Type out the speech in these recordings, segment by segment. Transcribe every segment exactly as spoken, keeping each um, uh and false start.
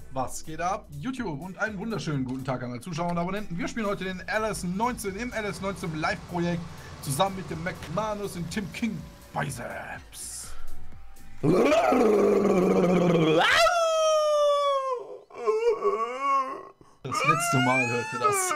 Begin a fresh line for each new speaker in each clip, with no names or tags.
Was geht ab? YouTube und einen wunderschönen guten Tag an alle Zuschauer und Abonnenten. Wir spielen heute den L S neunzehn im L S neunzehn Live-Projekt zusammen mit dem McManus und Tim King Biceps. Das letzte Mal hörte das.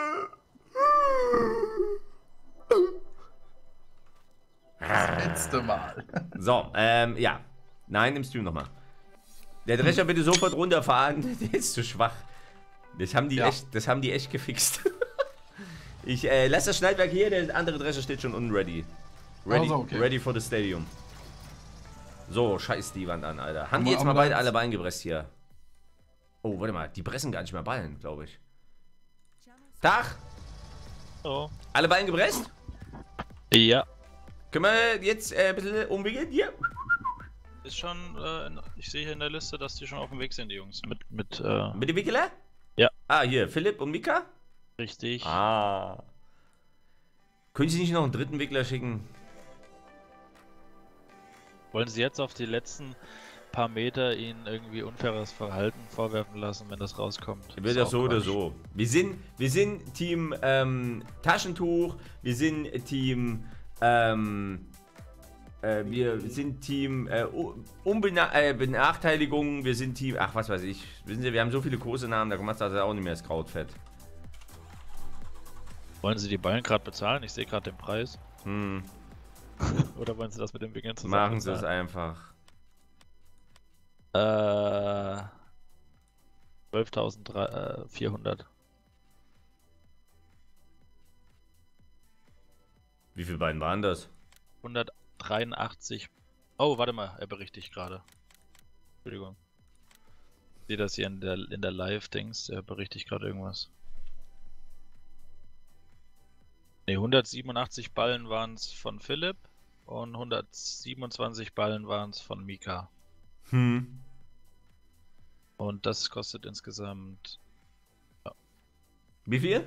Das letzte Mal.
So, ähm, ja. Nein, im Stream nochmal. Der Drescher bitte sofort runterfahren. Der ist zu schwach. Das haben die, ja. echt, das haben die echt gefixt. Ich äh, lasse das Schneidwerk hier, der andere Drescher steht schon unten ready. Ready,
also okay.
ready for the stadium. So, scheiß die Wand an, Alter. Haben die jetzt mal beide alle Beine gepresst hier? Oh, warte mal, die pressen gar nicht mehr Ballen, glaube ich. Tag!
Oh.
Alle Beine gepresst?
Ja.
Können wir jetzt äh, ein bisschen umwickeln hier?
Ist schon, äh, ich sehe hier in der Liste, dass die schon auf dem Weg sind, die Jungs. Mit, mit, äh...
Mit dem Wickler?
Ja.
Ah, hier, Philipp und Mika?
Richtig.
Ah. Können Sie nicht noch einen dritten Wickler schicken?
Wollen Sie jetzt auf die letzten paar Meter Ihnen irgendwie unfaires Verhalten vorwerfen lassen, wenn das rauskommt?
Wird ja so oder so. Wir sind, wir sind Team ähm, Taschentuch, wir sind Team, ähm, äh, wir sind Team äh, Unbenachteiligung, äh, wir sind Team, ach was weiß ich. Wissen Sie, wir haben so viele große Namen, da kommt das auch nicht mehr das Krautfett.
Wollen Sie die Ballen gerade bezahlen? Ich sehe gerade den Preis.
Hm.
Oder wollen Sie das mit dem Wickeln zusammen
Machen Sie es einfach.
Äh, zwölftausendvierhundert.
Wie viele Beine waren das?
hundertdreiundachtzig. Oh, warte mal, er berichtigt gerade. Entschuldigung. Ich sehe das hier in der, in der Live-Dings, er berichtigt gerade irgendwas. Ne, hundertsiebenundachtzig Ballen waren es von Philipp und hundertsiebenundzwanzig Ballen waren es von Mika.
Hm.
Und das kostet insgesamt... Ja.
Wie viel?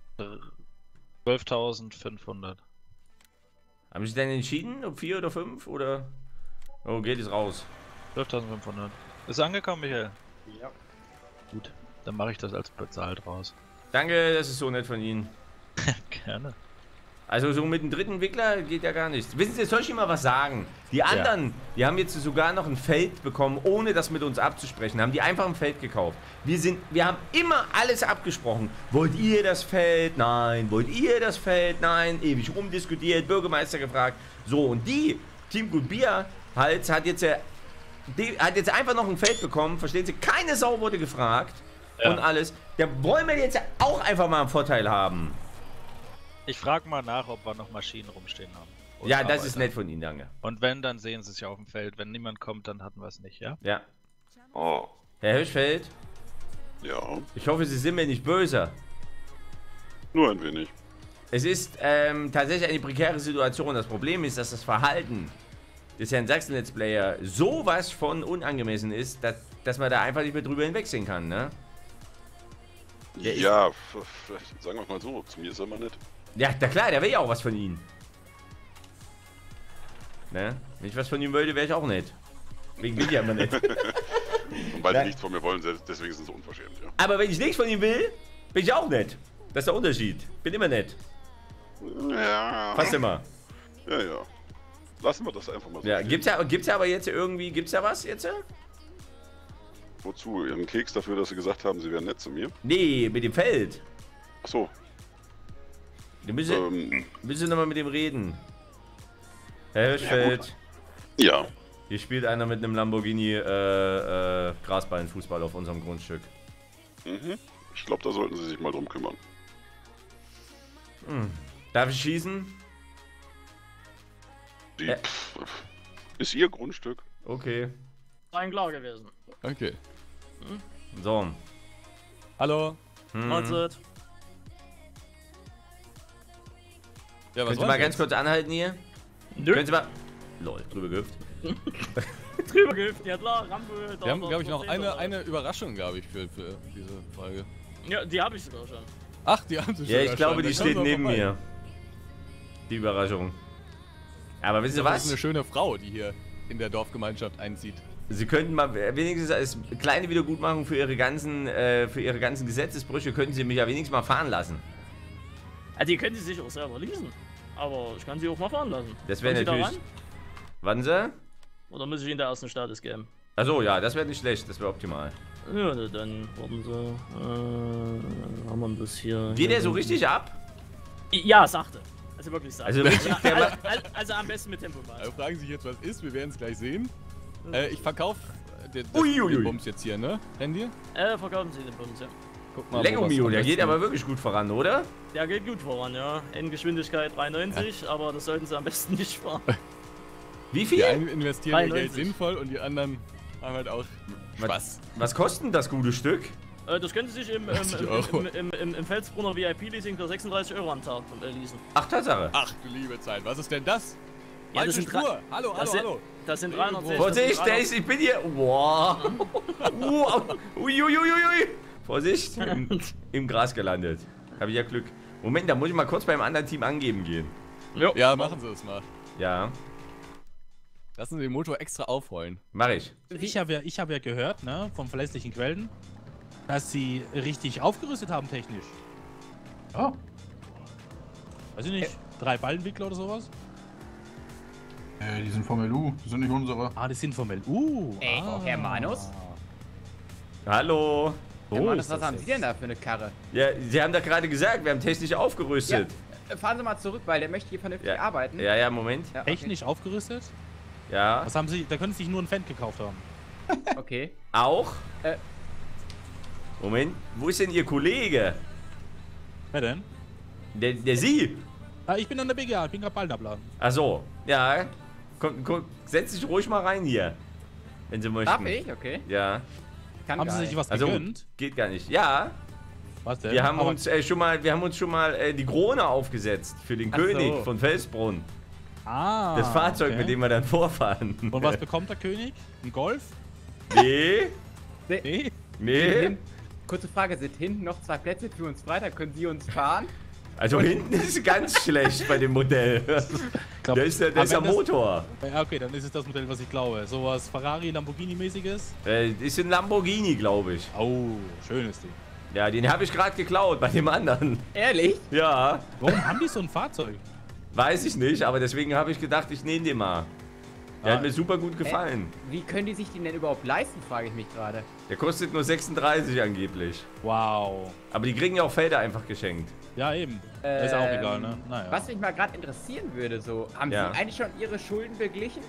zwölftausendfünfhundert.
Haben Sie denn entschieden, ob vier oder fünf oder... Oh, geht es raus.
zwölftausendfünfhundert. Ist angekommen, Michael?
Ja.
Gut, dann mache ich das als bezahlt raus.
Danke, das ist so nett von Ihnen.
Gerne.
Also so mit dem dritten Wickler geht ja gar nichts. Wissen Sie, soll ich Ihnen mal was sagen? Die anderen, ja. die haben jetzt sogar noch ein Feld bekommen, ohne das mit uns abzusprechen. Haben die einfach ein Feld gekauft. Wir sind, wir haben immer alles abgesprochen. Wollt ihr das Feld? Nein. Wollt ihr das Feld? Nein. Ewig rumdiskutiert, Bürgermeister gefragt. So, und die, Team Gut Bier, halt, hat jetzt, die, hat jetzt einfach noch ein Feld bekommen. Verstehen Sie? Keine Sau wurde gefragt. Ja. Und alles. Da wollen wir jetzt auch einfach mal einen Vorteil haben.
Ich frage mal nach, ob wir noch Maschinen rumstehen haben.
Ja, das Arbeiter. Ist nett von Ihnen, danke.
Und wenn, dann sehen Sie es ja auf dem Feld. Wenn niemand kommt, dann hatten wir es nicht, ja?
Ja.
Oh.
Herr Hirschfeld?
Ja.
Ich hoffe, Sie sind mir nicht böse.
Nur ein wenig.
Es ist ähm, tatsächlich eine prekäre Situation. Das Problem ist, dass das Verhalten des Herrn Sachsen-Let's Player sowas von unangemessen ist, dass, dass man da einfach nicht mehr drüber hinwegsehen kann, ne? Der
ja, sagen wir mal so, zu mir ist er mal nett.
Ja, na klar, der will ja auch was von Ihnen. Ne? Wenn ich was von ihm wollte, wäre ich auch nett. Deswegen will ich ja immer nett.
Und weil sie nichts von mir wollen, deswegen sind sie unverschämt, ja.
Aber wenn ich nichts von ihm will, bin ich auch nett. Das ist der Unterschied. Bin immer nett.
Ja.
Fast immer.
Ja, ja. Lassen wir das einfach mal so.
Ja, gibt's ja, gibt's ja aber jetzt irgendwie, gibt's ja was jetzt?
Wozu? Ihren Keks dafür, dass sie gesagt haben, sie wären nett zu mir?
Nee, mit dem Feld.
Ach so.
Wir müssen,
ähm,
müssen nochmal mit dem reden. Herr Hirschfeld.
Ja.
Hier spielt einer mit einem Lamborghini äh, äh, Grasballenfußball auf unserem Grundstück.
Mhm. Ich glaube, da sollten Sie sich mal drum kümmern.
Hm. Darf ich schießen?
Die,
äh.
pff, ist Ihr Grundstück.
Okay.
Rein klar gewesen.
Okay.
Hm?
So.
Hallo.
Hm.
Mahlzeit.
Ja, was
Können Sie mal ganz kurz anhalten hier?
Nö.
Können Sie mal... Lol, drüber gehüpft.
Drüber gehüpft, ja klar, Rambo.
Wir haben, glaube ich, noch eine, eine Überraschung, glaube ich, für, für diese Folge.
Ja, die habe ich sogar schon.
Ach, die haben sie schon.
Ja, ich glaube,
schon.
die steht neben mir. Die Überraschung. Aber wissen Sie
das
was?
ist eine schöne Frau, die hier in der Dorfgemeinschaft einzieht.
Sie könnten mal wenigstens als kleine Wiedergutmachung für ihre ganzen, äh, für ihre ganzen Gesetzesbrüche, könnten Sie mich ja wenigstens mal fahren lassen.
Ja, die können sie sich auch selber leasen. Aber ich kann sie auch mal fahren lassen.
Das wäre
Kommen Sie da
natürlich... Warten Sie?
ran? Oder muss ich Ihnen der ersten Status geben?
Achso, ja, das wäre nicht schlecht, das wäre optimal.
Ja, dann warten Sie. Äh, haben wir das hier.
Geht
hier
der so richtig ab?
Ja, sagte. Also wirklich sagte.
Also richtig, der
also,
ma-
also, also am besten mit Tempomat.
Also fragen sich jetzt, was ist, wir werden es gleich sehen. Äh, ich verkaufe den,
Uiuiui.
den Bums jetzt hier, ne? Handy?
Äh, verkaufen Sie den Bums, ja.
Guck mal,
Lego
wo was
Mio,
am
der geht
besten-
aber wirklich gut voran, oder?
Der geht gut voran, ja. Endgeschwindigkeit dreiundneunzig, aber das sollten Sie am besten nicht fahren.
Wie
Die
viel?
einen investieren ihr Geld
dreiundneunzig.
sinnvoll und die anderen haben halt auch Spaß.
Was kostet denn das gute Stück?
Äh, das können Sie sich im, im,
achtzig
im,
Euro.
im, im, im, im Felsbrunner V I P-Leasing für sechsunddreißig Euro am Tag äh, leasen.
Ach, Tatsache.
Ach du liebe Zeit, was ist denn das?
Ja, das
Falsche
sind drei-
Spur. Hallo, hallo,
Das sind,
hallo.
das sind dreihundertsechzig.
Vorsicht,
das
der
sind
ist, ich bin hier. Wow. wow. Uiuiuiui. Vorsicht, im, im Gras gelandet. Habe ich ja Glück. Moment, da muss ich mal kurz beim anderen Team angeben gehen.
dreihundertsechzig.
Ja, machen Sie es mal.
Ja,
Lassen Sie den Motor extra aufrollen.
mache ich.
Ich habe ja, ich hab ja gehört, ne, von verlässlichen Quellen, dass sie richtig aufgerüstet haben technisch.
Ja.
Weiß ich nicht, drei Ballentwickler oder sowas?
Äh, die sind Formel U, die sind nicht unsere.
Ah, die sind vom L U.
Ey,
ah.
Herr Manus?
Hallo.
So
Herr Manus,
ist
was
das
haben
jetzt.
Sie denn da für eine Karre?
Ja, Sie haben doch gerade gesagt, wir haben technisch aufgerüstet.
Äh, Fahren Sie mal zurück, weil der möchte hier vernünftig
Ja,
arbeiten.
ja, ja, Moment.
Ja, okay.
Technisch aufgerüstet?
Ja,
Was haben sie? Da können sie sich nur ein Fan gekauft haben.
Okay.
auch.
Äh.
Moment, wo ist denn Ihr Kollege?
Wer denn?
Der, der Sie?
Ah, ich bin an der B G A, ich bin gerade bald abladen.
Ach so, ja. Komm, komm, setz dich ruhig mal rein hier. Wenn Sie möchten.
Darf ich? Okay.
Ja.
Kann
Haben
gar
sie sich
nicht.
was
Also,
gegönnt?
geht gar nicht. Ja,
Was denn?
wir haben
Aber-
uns äh, schon mal, wir haben uns schon mal äh, die Krone aufgesetzt für den
Ach
König
so.
von Felsbrunn.
Ah,
Das Fahrzeug,
okay.
mit dem wir dann vorfahren.
Und was bekommt der König? Ein Golf?
Nee,
Nee.
nee.
Hin- Kurze Frage, sind hinten noch zwei Plätze für uns frei? Da können Sie uns fahren?
Also hinten ist ganz schlecht bei dem Modell.
Glaub,
Da ist der, der,
am
ist der
Ende-
Motor.
Ja, okay, dann ist es das Modell, was ich glaube. Sowas Ferrari, Lamborghini-mäßiges.
Äh, ist ein Lamborghini, glaube ich.
Oh, schönes Ding.
Ja, den habe ich gerade geklaut bei dem anderen.
Ehrlich?
Ja,
Warum haben die so ein Fahrzeug?
weiß ich nicht, aber deswegen habe ich gedacht, ich nehme den mal. Der
Ah.
hat mir super gut gefallen.
Wie können die sich den denn überhaupt leisten, frage ich mich gerade.
Der kostet nur sechsunddreißig angeblich.
Wow.
Aber die kriegen ja auch Felder einfach geschenkt.
Ja, eben. ist auch
Ähm,
egal, ne? Naja.
Was mich mal gerade interessieren würde, so, haben
Ja.
Sie eigentlich schon Ihre Schulden beglichen?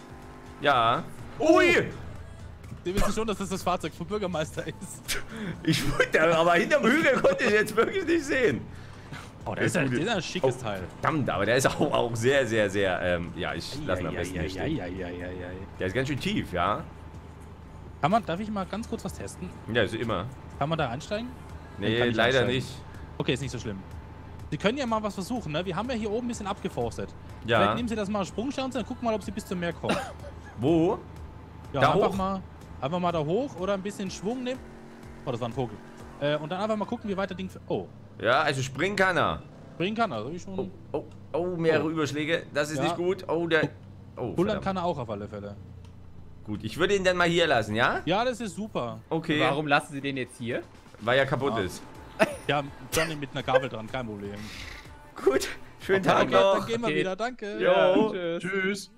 Ja. Ui!
Die wissen schon, dass das das Fahrzeug vom Bürgermeister ist.
Ich wollte, aber hinterm Hügel konnte ich jetzt wirklich nicht sehen.
Oh, das ist ein, das ist ein schickes
Oh.
Teil.
Verdammt, aber der ist auch, auch sehr, sehr, sehr, ähm, ja, ich lasse ihn am besten nicht stehen.
Eieieiei.
Der ist ganz schön tief, ja?
Kann man, darf ich mal ganz kurz was testen?
Ja, ist immer.
Kann man da einsteigen? Dann
Nee,
kann ich
leider
einsteigen.
nicht.
Okay, ist nicht so schlimm. Sie können ja mal was versuchen, ne? Wir haben ja hier oben ein bisschen abgeforstet.
Ja.
Vielleicht nehmen Sie das mal als Sprungchance und gucken mal, ob Sie bis zum Meer kommen.
Wo?
Ja,
Da
einfach
hoch?
mal, einfach mal da hoch oder ein bisschen Schwung nehmen. Oh, das war ein Vogel. Äh, und dann einfach mal gucken, wie weit das Ding... Oh,
Ja, also springen kann er.
springen kann er. So wie schon.
Oh, oh, oh, mehrere
Oh.
Überschläge. Das ist
Ja.
nicht gut. Oh, der... Oh,
Pullern
verdammt.
kann er auch auf alle Fälle.
Gut, ich würde ihn dann mal hier lassen, ja?
Ja, das ist super.
Okay.
Warum lassen Sie den jetzt hier?
Weil er kaputt
Ah.
ist.
Ja, Johnny mit einer Gabel dran, kein Problem.
Gut, schönen Tag
Okay,
noch.
dann gehen wir
Okay.
wieder, danke.
Jo.
Tschüss.
Tschüss.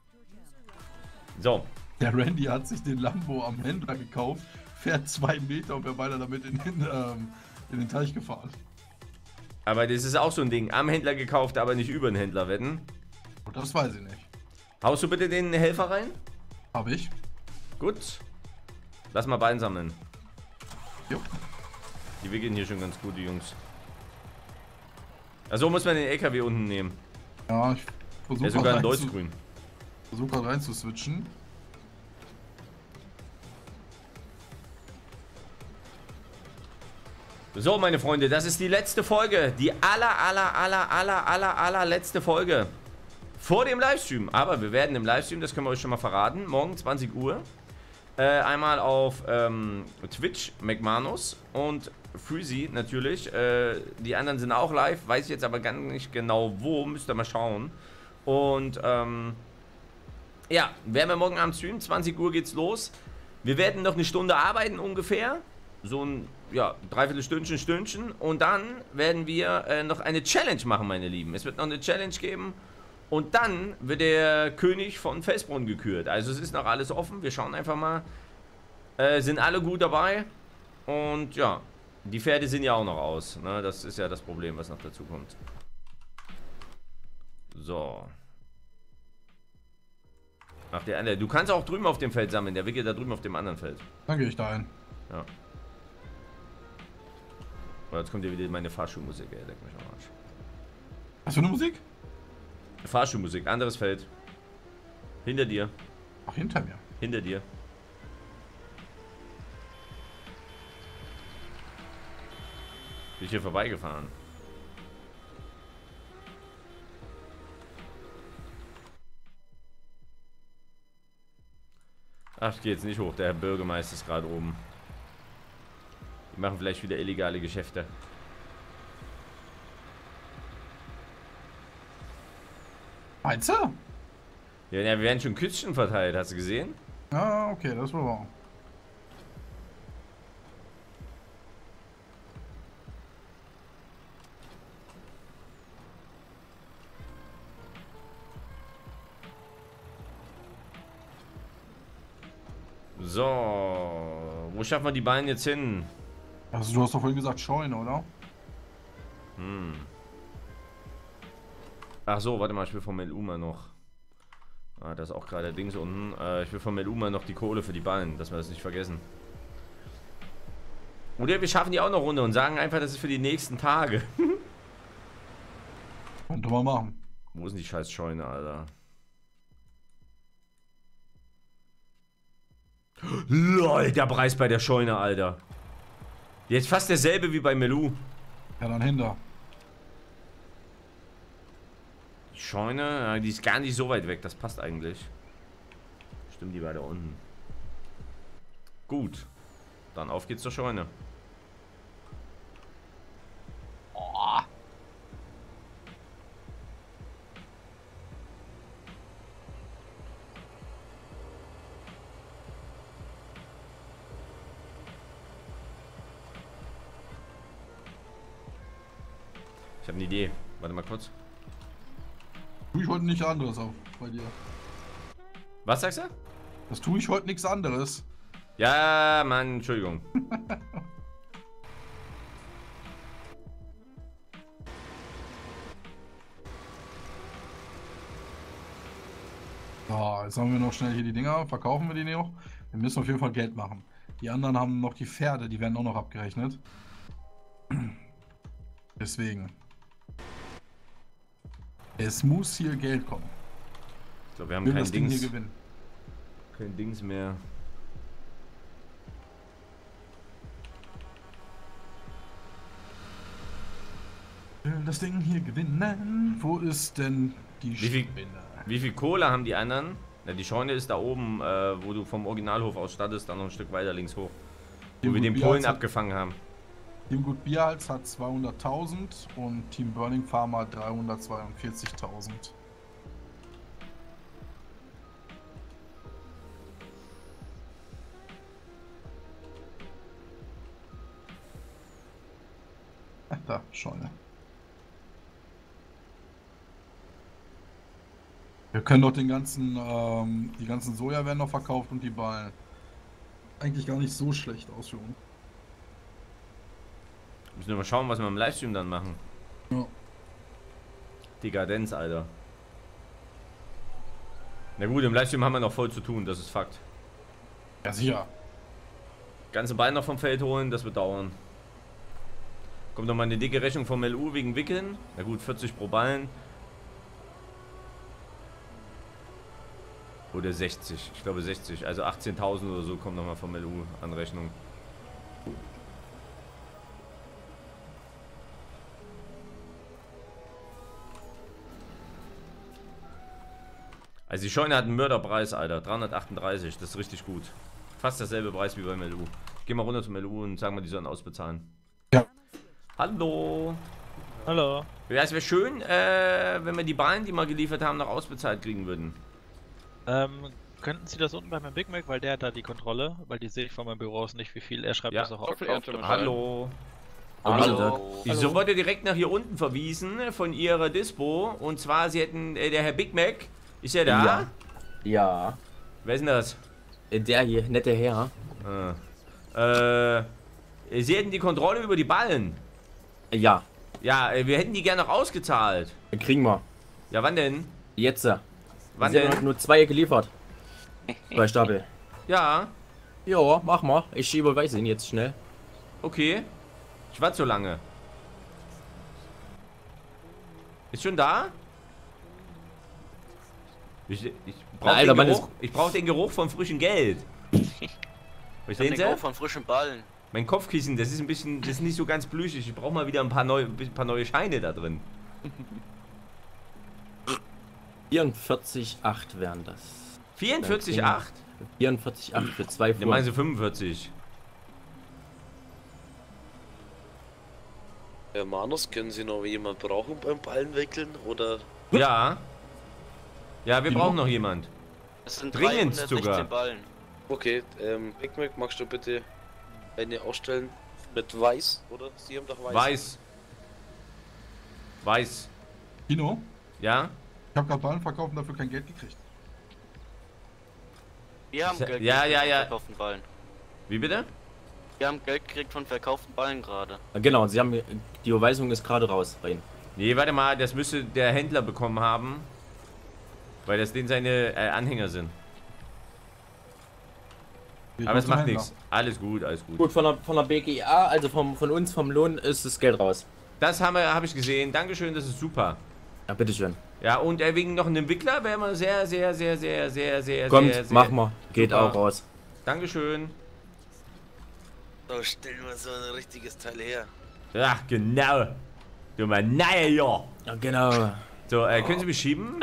So,
Der Randy hat sich den Lambo am Händler gekauft, fährt zwei Meter und wäre beinahe damit in den, ähm, in den Teich gefahren.
aber das ist auch so ein Ding. Am Händler gekauft, aber nicht über den Händler wetten.
Und das weiß ich nicht.
Haust du bitte den Helfer rein?
Hab ich?
Gut. Lass mal Bein sammeln.
Jo.
Die wickeln hier schon ganz gut, die Jungs. Also muss man den L K W unten nehmen.
Ja, ich
Der
versuche
ist sogar
gerade
ein
rein, zu,
Deutschgrün.
versuch grad rein zu switchen.
So, meine Freunde, das ist die letzte Folge. Die aller, aller, aller, aller, aller, aller letzte Folge. Vor dem Livestream. Aber wir werden im Livestream, das können wir euch schon mal verraten, morgen zwanzig Uhr, äh, einmal auf ähm, Twitch, McManus und Freezy natürlich. Äh, die anderen sind auch live, weiß ich jetzt aber gar nicht genau wo, müsst ihr mal schauen. Und ähm, ja, werden wir morgen Abend streamen. zwanzig Uhr geht's los. Wir werden noch eine Stunde arbeiten ungefähr. So ein, ja, dreiviertel Stündchen, Stündchen. Und dann werden wir äh, noch eine Challenge machen, meine Lieben. Es wird noch eine Challenge geben. Und dann wird der König von Felsbrunn gekürt. Also es ist noch alles offen. Wir schauen einfach mal. Äh, sind alle gut dabei. Und ja, die Pferde sind ja auch noch aus. Ne? Das ist ja das Problem, was noch dazu kommt. So. Ach, der andere. Du kannst auch drüben auf dem Feld sammeln. Der Wickel da drüben auf dem anderen Feld.
Dann gehe ich da ein.
Ja. Oh, jetzt kommt ja wieder meine Fahrschulmusik, ey. Leck mich am Arsch.
Was für eine Musik?
Fahrschulmusik, anderes Feld. Hinter dir.
Ach, hinter mir.
Hinter dir. Bin ich hier vorbeigefahren. Ach, ich geh jetzt nicht hoch. Der Herr Bürgermeister ist gerade oben. Die machen vielleicht wieder illegale Geschäfte.
Meinst du?
Ja, ja, wir werden schon Küsschen verteilt. Hast du gesehen?
Ja, okay, das war wahr.
So, wo schaffen wir die Beine jetzt hin?
Also du hast doch vorhin gesagt Scheune, oder?
Hm. Ach so, warte mal, ich will von Meluma noch. Ah, da ist auch gerade Dings unten. Äh, ich will von Meluma noch die Kohle für die Ballen, dass wir das nicht vergessen. Oder wir schaffen die auch noch runter und sagen einfach, das ist für die nächsten Tage.
Könnte man machen.
Wo ist denn die scheiß Scheune, Alter? LOL, der Preis bei der Scheune, Alter. Jetzt fast derselbe wie bei Melu.
Ja, dann hinter.
Die Scheune, ja, die ist gar nicht so weit weg, das passt eigentlich. Stimmt, die war da unten. Gut. Dann auf geht's zur Scheune.
Oh.
Ich habe eine Idee. Warte mal kurz.
Tue ich heute nichts anderes auf bei dir.
Was sagst du?
Das tue ich heute nichts anderes.
Ja, Mann, Entschuldigung.
So, jetzt haben wir noch schnell hier die Dinger. Verkaufen wir die noch? Wir müssen auf jeden Fall Geld machen. Die anderen haben noch die Pferde, die werden auch noch abgerechnet. Deswegen. Es muss hier Geld kommen.
Ich glaube, wir haben
Wir
kein
das Ding
Dings,
hier gewinnen.
kein Dings mehr.
Wir will das Ding hier gewinnen. Wo ist denn die
Wie viel-
Spinne?
Wie viel Kohle haben die anderen? Na, die Scheune ist da oben, äh, wo du vom Originalhof aus startest, dann noch ein Stück weiter links hoch. Wo
Team
wir den
Gut
Polen
Bierhals hat-
abgefangen haben.
Team Gut Bierhals hat zweihunderttausend und Team Burning Farmer dreihundertzweiundvierzigtausend. Ach, da, Scheune. Wir können doch den ganzen, ähm, die ganzen Soja werden noch verkauft und die Ballen. Eigentlich gar nicht so schlecht aus für uns.
Müssen wir mal schauen, was wir im Livestream dann machen.
Ja.
Dekadenz, Alter. Na gut, im Livestream haben wir noch voll zu tun, das ist Fakt.
Ja, sicher.
Ganze Bein noch vom Feld holen, das wird dauern. Kommt noch mal eine dicke Rechnung vom L U wegen Wickeln. Na gut, vierzig pro Ballen. Oder sechzig, ich glaube sechzig, also achtzehntausend oder so kommt nochmal vom L U an Rechnung. Also die Scheune hat einen Mörderpreis, Alter, dreihundertachtunddreißig, das ist richtig gut. Fast derselbe Preis wie beim L U. Geh mal runter zum L U und sagen wir, die sollen ausbezahlen.
Ja.
Hallo.
Hallo.
Ja, es wäre schön, äh, wenn wir die Ballen, die wir geliefert haben, noch ausbezahlt kriegen würden.
Ähm, könnten Sie das unten bei meinem Big Mac, weil der hat da die Kontrolle, weil die sehe ich von meinem Büro aus nicht, wie viel. Er schreibt
Ja.
das auch auf.
Hallo.
Hallo.
Wieso wurde direkt nach hier unten verwiesen von Ihrer Dispo? Und zwar, Sie hätten, äh, der Herr Big Mac, ist er da?
Ja. Ja.
Wer ist denn das?
Der hier, nette Herr.
Ah. Äh, Sie hätten die Kontrolle über die Ballen.
Ja.
Ja, äh, wir hätten die gerne noch ausgezahlt.
Kriegen wir.
Ja, wann denn?
Jetzt.
Wann
Sie haben
denn?
nur zwei geliefert. Zwei Stapel.
Ja,
Ja, mach mal. Ich überweise ihn jetzt schnell.
okay. Ich warte so lange. Ist schon da? Ich, ich brauche
Alter,
den,
Mann,
Geruch- ich brauch den Geruch von frischem Geld. Verstehen Sie?
von frischen Ballen.
Mein Kopfkissen, das ist ein bisschen, das ist nicht so ganz plüschig. Ich brauche mal wieder ein paar neue, ein paar neue Scheine da drin.
vierundvierzig Komma acht wären das.
vierundvierzig Komma acht?
vierundvierzig Komma acht für zwei
Ne, meinen
Fuhren.
Sie fünfundvierzig?
Herr Manus, können Sie noch jemand brauchen beim Ballenwickeln? Oder?
Ja. Ja, wir
Wie
brauchen
noch?
noch jemand.
Es sind
Dringend
dreihundertsechzehn
sogar.
Ballen. Okay, ähm, Big Mac, magst du bitte eine ausstellen mit Weiß, oder? Sie haben doch Weiß.
Weiß. Weiß.
Kino,
Ja?
ich habe gerade Ballen verkauft und dafür kein Geld gekriegt.
Wir haben
Ja,
Geld
ja,
gekriegt
ja,
von
ja.
verkauften Ballen.
Wie bitte?
Wir haben Geld gekriegt von verkauften Ballen gerade.
Genau, Sie haben die Überweisung ist gerade raus rein.
Nee, warte mal, das müsste der Händler bekommen haben. Weil das den seine äh, Anhänger sind.
Ich
Aber
muss
es
zum
macht
Händler.
nichts. Alles gut, alles gut.
Gut, von der, von der B G A, also vom, von uns, vom Lohn, ist das Geld raus.
Das habe hab ich gesehen. Dankeschön, das ist super.
Ja, bitteschön.
Ja, und äh, wegen noch einem Entwickler wäre man sehr, sehr, sehr, sehr, sehr, sehr,
Kommt,
sehr, sehr...
mach mal. Geht
super.
auch raus.
Dankeschön.
So, stellen wir so ein richtiges Teil her.
Ja, genau. Du mein naja, ja.
Ja, genau.
So, äh, können Sie mich schieben?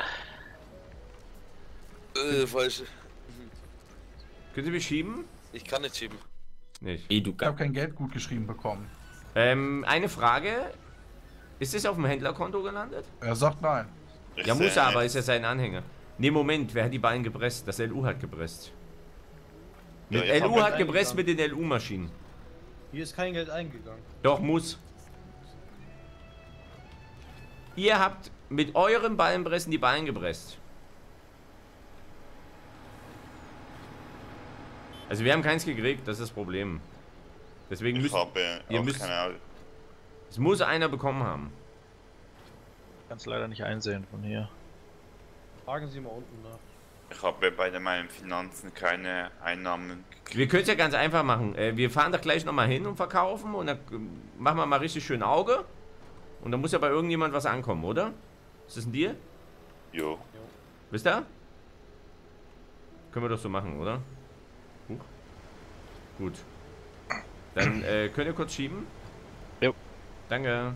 Äh, falsch.
Können Sie mich schieben?
Ich kann nicht schieben.
Nicht.
Ey, du
Ich habe kein Geld gut geschrieben bekommen.
Ähm, eine Frage. Ist es auf dem Händlerkonto gelandet?
Er sagt nein.
Ja, muss er, aber ist ja sein Anhänger. Ne, Moment, wer hat die Ballen gepresst? Das L U hat gepresst. Mit
Ja, jetzt
L
haben
U
wir
hat
es
gepresst mit
eingegangen.
den L U-Maschinen.
Hier ist kein Geld eingegangen.
Doch, muss. Ihr habt mit eurem Ballenpressen die Ballen gepresst. Also wir haben keins gekriegt, das ist das Problem. Deswegen
Ich
müsst
habe
ihr
auch
müsst,
keine
es muss einer bekommen haben.
Kann es leider nicht einsehen von hier.
Fragen Sie mal unten nach.
Ich habe bei meinen Finanzen keine Einnahmen.
Wir können es ja ganz einfach machen. Äh, Wir fahren doch gleich nochmal hin und verkaufen und dann äh, machen wir mal richtig schön Auge. Und dann muss ja bei irgendjemand was ankommen, oder? Ist das ein Deal?
Jo.
Wisst ihr? Können wir doch so machen, oder? Huch. Gut. Dann äh, könnt ihr kurz schieben?
Jo.
Danke.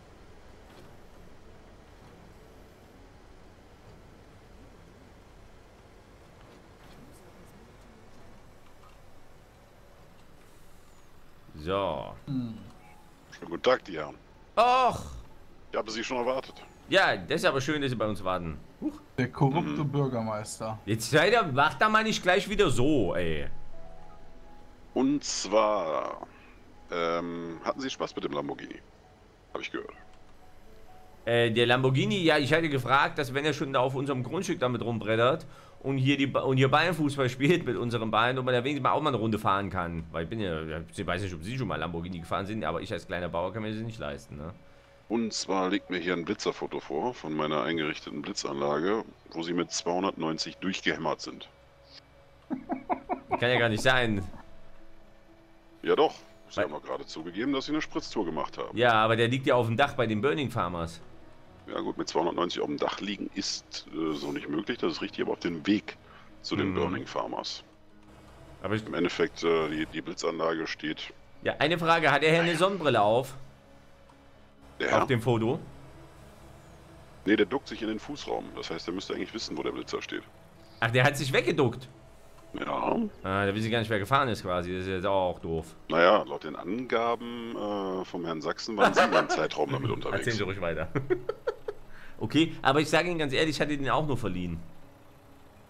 So.
Schönen guten Tag, die Herren.
Och!
Ich habe Sie schon erwartet.
Ja, das ist aber schön, dass Sie bei uns warten. Huch.
Der korrupte Bürgermeister.
Jetzt seid ihr, macht da mal nicht gleich wieder so, ey.
Und zwar ähm, hatten Sie Spaß mit dem Lamborghini? Habe ich gehört.
Äh, der Lamborghini, ja, ich hatte gefragt, dass wenn er schon da auf unserem Grundstück damit rumbrettert und hier die Ba- und hier Bayernfußball spielt mit unseren Beinen und man da wenigstens mal auch mal eine Runde fahren kann. Weil ich bin ja, ich weiß nicht, ob Sie schon mal Lamborghini gefahren sind, aber ich als kleiner Bauer kann mir das nicht leisten, ne?
Und zwar liegt mir hier ein Blitzerfoto vor von meiner eingerichteten Blitzanlage, wo Sie mit zweihundertneunzig durchgehämmert sind.
Kann ja gar nicht sein.
Ja doch, Sie haben doch gerade zugegeben, dass Sie eine Spritztour gemacht haben.
Ja, aber der liegt ja auf dem Dach bei den Burning Farmers.
Ja gut, mit zweihundertneunzig auf dem Dach liegen ist äh, so nicht möglich, das ist richtig, aber auf dem Weg zu den
Mhm.
Burning Farmers.
Aber ich,
Im Endeffekt, äh, die, die Blitzanlage steht...
ja, eine Frage, hat der Herr eine Sonnenbrille auf?
Der Herr?
Auf dem Foto?
Nee, der duckt sich in den Fußraum. Das heißt, er müsste eigentlich wissen, wo der Blitzer steht.
Ach, der hat sich weggeduckt.
Ja.
Ah, da will sie gar nicht, wer gefahren ist quasi. Das ist jetzt auch doof.
Naja, laut den Angaben äh, vom Herrn Sachsen waren Sie im Zeitraum damit unterwegs.
Erzählen Sie ruhig weiter. Okay, aber ich sage Ihnen ganz ehrlich, ich hatte den auch nur verliehen.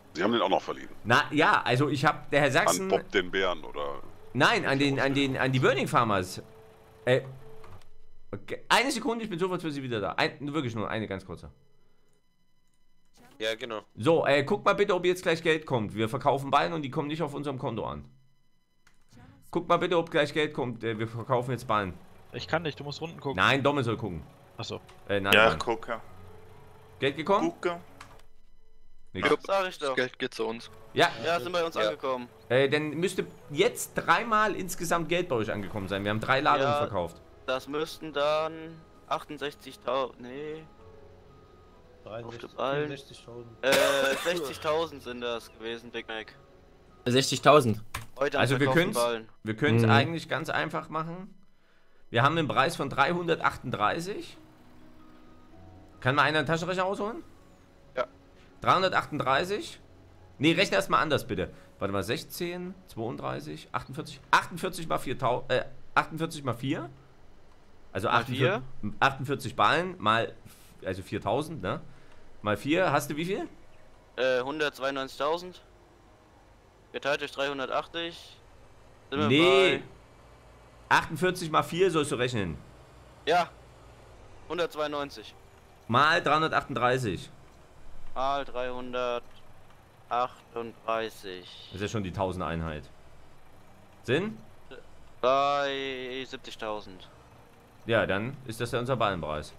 Sie haben den auch noch verliehen.
Na ja, also ich habe der Herr Sachsen.
An Bob den Bären oder.
Nein, an den, an den, an die Burning Farmers. Äh, okay. Eine Sekunde, ich bin sofort für Sie wieder da. Ein, wirklich nur eine ganz kurze.
Ja, genau.
So, äh, guck mal bitte, ob jetzt gleich Geld kommt. Wir verkaufen Ballen und die kommen nicht auf unserem Konto an. Guck mal bitte, ob gleich Geld kommt. Äh, wir verkaufen jetzt Ballen.
Ich kann nicht, du musst unten gucken.
Nein, Dommel soll gucken.
Achso.
Äh, nein,
Ja,
nein.
gucke.
Geld gekommen?
Gucke.
Nix.
Sag ich doch.
Das Geld geht zu uns.
Ja.
Ja, sind bei uns
Ja.
angekommen.
Äh, dann müsste jetzt dreimal insgesamt Geld bei euch angekommen sein. Wir haben drei Ladungen
Ja.
verkauft.
Das müssten dann achtundsechzigtausend. Nee.
dreiundsechzig,
Ballen.
vierundsechzigtausend.
Äh, sechzigtausend sind das gewesen, Big Mac.
sechzigtausend.
Heute am
Also wir
verkauften
können
Ballen.
wir können es
Mhm.
eigentlich ganz einfach machen. Wir haben einen Preis von dreihundertachtunddreißig. Kann mal einer einen Taschenrechner ausholen?
Ja.
dreihundertachtunddreißig. Ne, rechne erstmal anders bitte. Warte mal, sechzehn, zweiunddreißig, achtundvierzig. achtundvierzig mal viertausend, äh, achtundvierzig mal vier. Also
Mal
achtundvierzig, achtundvierzig Ballen mal, also viertausend, ne? Mal vier, hast du wie viel?
Äh, hundertzweiundneunzigtausend. Geteilt durch dreihundertachtzig. Sind wir
Nee. achtundvierzig mal vier sollst du rechnen.
bei. Ja. hundertzweiundneunzig.
Mal dreihundertachtunddreißig.
Mal dreihundertachtunddreißig.
Das ist ja schon die Tausend-Einheit. Sinn?
Bei siebzigtausend.
Ja, dann ist das ja unser Ballenpreis.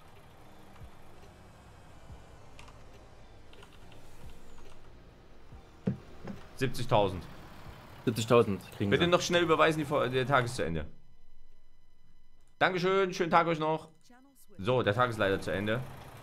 siebzigtausend.
siebzigtausend kriegen
Bitte
wir.
noch schnell überweisen, die Vor der Tag ist zu Ende. Dankeschön, schönen Tag euch noch. So, der Tag ist leider zu Ende.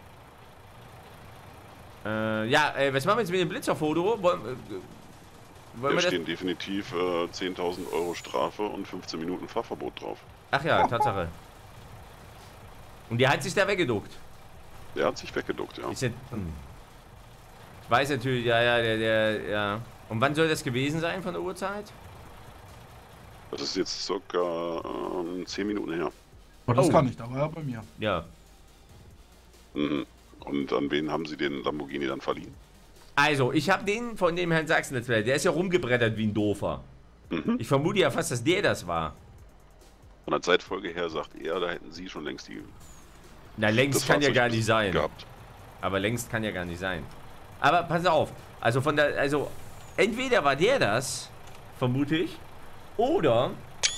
Äh, ja, äh, was machen wir jetzt mit dem Blitzerfoto? Wollen, äh, wollen
Da
wir das?
stehen definitiv äh, zehntausend Euro Strafe und fünfzehn Minuten Fahrverbot drauf.
Ach ja, Tatsache. Und die hat sich da weggeduckt.
Der hat sich weggeduckt, ja.
Ist ja, hm. Ich weiß natürlich, ja, ja, der, der, ja. Und wann soll das gewesen sein von der Uhrzeit?
Das ist jetzt circa ähm, zehn Minuten her.
Oh, das
Oh.
kann ich, da war er bei mir.
Ja.
Mhm. Und an wen haben Sie den Lamborghini dann verliehen?
Also, ich habe den von dem Herrn Sachsen Let's Play, der ist ja rumgebrettert wie ein Doofer.
Mhm.
Ich vermute ja fast, dass der das war.
Von der Zeitfolge her sagt er, da hätten Sie schon längst die.
Na, längst
das
kann ja
Fahrzeug
gar nicht sein.
Gehabt.
Aber längst kann ja gar nicht sein. Aber pass auf, also von der, also entweder war der das, vermute ich, oder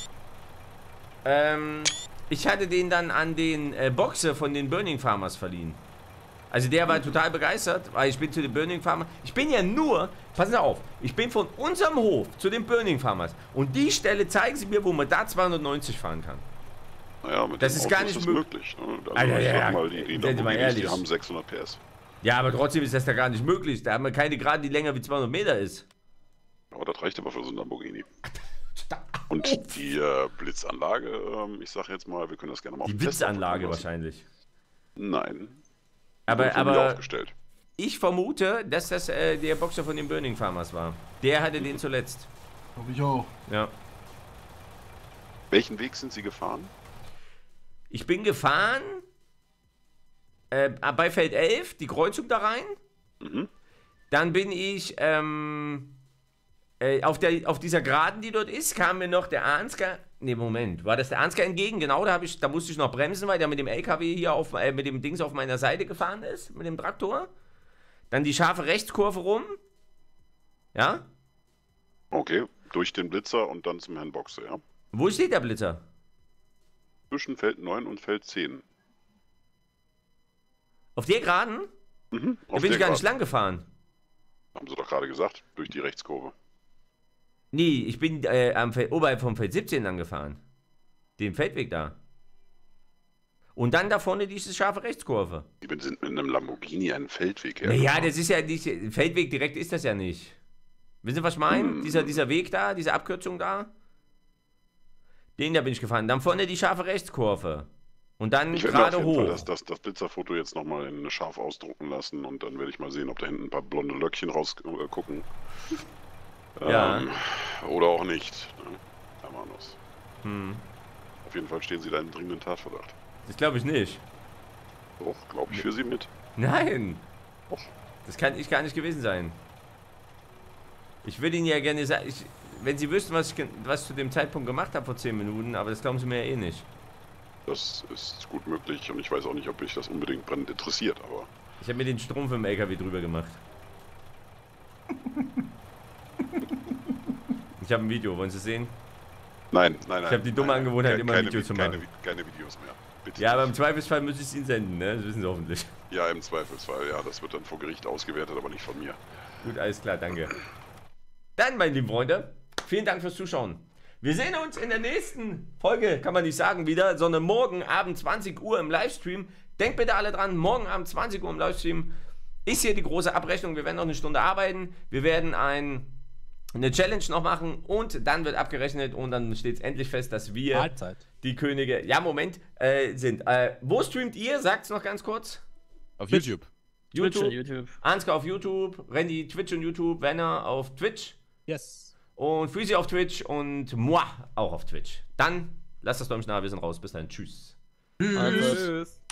ähm, ich hatte den dann an den äh, Boxer von den Burning Farmers verliehen. Also der war total begeistert, weil ich bin zu den Burning Farmers. Ich bin ja nur, passen Sie auf, ich bin von unserem Hof zu den Burning Farmers. Und die Stelle zeigen Sie mir, wo man da zweihundertneunzig fahren kann.
Naja, mit
Das
dem
ist
Auto
gar nicht
das
möglich.
möglich. Ne? Also
Ah, ja,
ich
ja,
sag
ja.
mal, die, die
Seien Sie mal
Lamborghinis, die
ehrlich.
haben sechshundert P S.
Ja, aber trotzdem ist das da gar nicht möglich. Da haben wir keine Gerade, die länger wie zweihundert Meter ist.
Aber das reicht aber für so einen Lamborghini. Und die äh, Blitzanlage, ähm, ich sag jetzt mal, wir können das gerne mal auf
Die
den Test
Blitzanlage
laufen lassen.
wahrscheinlich.
Nein.
Aber,
Die wurden
aber
aufgestellt.
ich vermute, dass das äh, der Boxer von den Burning Farmers war. Der hatte den zuletzt.
Glaube ich auch.
Ja.
Welchen Weg sind Sie gefahren?
Ich bin gefahren äh, bei Feld elf, die Kreuzung da rein.
Mhm.
Dann bin ich ähm, äh, auf, der, auf dieser Geraden, die dort ist, kam mir noch der Ansgar. Ne, Moment, war das der Ansgar entgegen? Genau, da, hab ich, da musste ich noch bremsen, weil der mit dem L K W hier auf, äh, mit dem Dings auf meiner Seite gefahren ist, mit dem Traktor. Dann die scharfe Rechtskurve rum. Ja?
Okay, durch den Blitzer und dann zum Herrn Boxer, ja.
Wo steht der Blitzer?
Zwischen Feld neun und Feld zehn.
Auf der Geraden?
Mhm,
Da
auf
bin ich
der
gar nicht
Geraden.
lang gefahren.
Haben Sie doch gerade gesagt, durch die Rechtskurve.
Nee, ich bin äh, am Feld, oberhalb vom Feld siebzehn lang gefahren. Den Feldweg da. Und dann da vorne diese scharfe Rechtskurve.
Sie sind mit einem Lamborghini einen Feldweg
Naja,
hergefahren.
das ist ja nicht. Feldweg direkt ist das ja nicht. Wissen Sie, was ich meine?
Hm.
Dieser, dieser Weg da, diese Abkürzung da. Den da bin ich gefahren. Dann vorne die scharfe Rechtskurve. Und dann
Ich werde mir auf
gerade
jeden Fall
hoch.
das, das, das Blitzerfoto jetzt nochmal in scharf ausdrucken lassen und dann werde ich mal sehen, ob da hinten ein paar blonde Löckchen rausgucken.
Ja.
Ähm, oder auch nicht. Ne? Herr Manus.
Hm.
Auf jeden Fall stehen Sie da im dringenden Tatverdacht.
Das glaube ich nicht.
Doch, glaube ich für Sie mit.
Nein.
Och.
Das kann ich gar nicht gewesen sein. Ich würde Ihnen ja gerne sagen, ich, wenn Sie wüssten, was ich, was ich zu dem Zeitpunkt gemacht habe vor zehn Minuten, aber das glauben Sie mir ja eh nicht.
Das ist gut möglich und ich weiß auch nicht, ob mich das unbedingt brennend interessiert, aber...
Ich habe mir den Strom vom L K W drüber gemacht. Ich habe ein Video, wollen Sie sehen?
Nein, nein, nein.
Ich habe die dumme
nein,
Angewohnheit,
keine,
immer ein Video
keine,
zu machen.
Keine, keine Videos mehr. Bitte
Ja, aber im
nicht.
Zweifelsfall muss ich es Ihnen senden, ne? Das wissen Sie hoffentlich.
Ja, im Zweifelsfall, ja. Das wird dann vor Gericht ausgewertet, aber nicht von mir.
Gut, alles klar, danke. Dann, meine lieben Freunde, vielen Dank fürs Zuschauen. Wir sehen uns in der nächsten Folge, kann man nicht sagen wieder, sondern morgen Abend zwanzig Uhr im Livestream. Denkt bitte alle dran, morgen Abend zwanzig Uhr im Livestream ist hier die große Abrechnung. Wir werden noch eine Stunde arbeiten. Wir werden ein, eine Challenge noch machen und dann wird abgerechnet und dann steht es endlich fest, dass wir
Mahlzeit.
die Könige, ja Moment, äh, sind. Äh, wo streamt ihr? Sagt's noch ganz kurz.
Auf YouTube.
YouTube.
Twitch und YouTube.
Ansgar auf YouTube, Randy Twitch und YouTube, Werner auf Twitch.
Yes.
Und Freezy auf Twitch und moi auch auf Twitch. Dann lasst das Däumchen da, wir sind raus. Bis dann. Tschüss.
Tschüss.